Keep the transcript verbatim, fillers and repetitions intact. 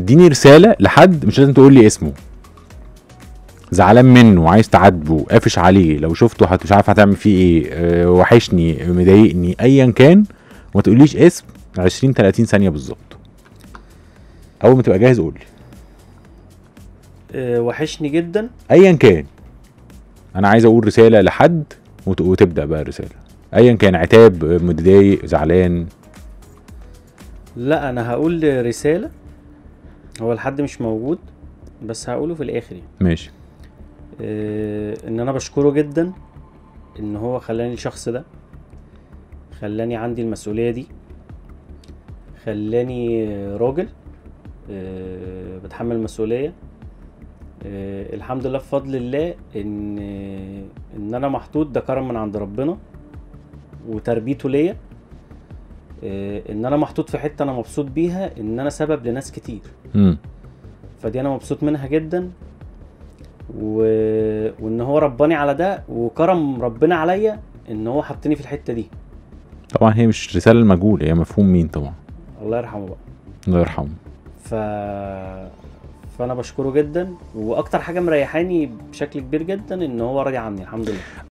اديني رساله لحد، مش لازم تقول لي اسمه، زعلان منه عايز تعاتبه قافش عليه، لو شفته حت مش عارف هتعمل فيه ايه، أه وحشني مضايقني ايا كان، وما تقوليش اسم. عشرين تلاتين ثانيه بالظبط، اول ما تبقى جاهز قول لي. أه وحشني جدا ايا كان، انا عايز اقول رساله لحد وت... وتبدا بقى الرساله ايا كان، عتاب، متضايق، زعلان. لا انا هقول رساله، هو الحد مش موجود بس هقوله في الاخر يعني. ماشي. أه ان انا بشكره جدا ان هو خلاني الشخص ده، خلاني عندي المسؤوليه دي، خلاني راجل أه بتحمل المسؤوليه. أه الحمد لله بفضل الله ان ان انا محطوط، ده كرم من عند ربنا وتربيته ليا. أه ان انا محطوط في حته انا مبسوط بيها، ان انا سبب لناس كتير. امم فدي انا مبسوط منها جدا، و... وان هو رباني على ده، وكرم ربنا عليا ان هو حطني في الحته دي. طبعا هي مش رساله المجهول، هي مفهوم مين طبعا. الله يرحمه بقى. الله يرحمه. ف فانا بشكره جدا، واكتر حاجه مريحاني بشكل كبير جدا ان هو راضي عني الحمد لله.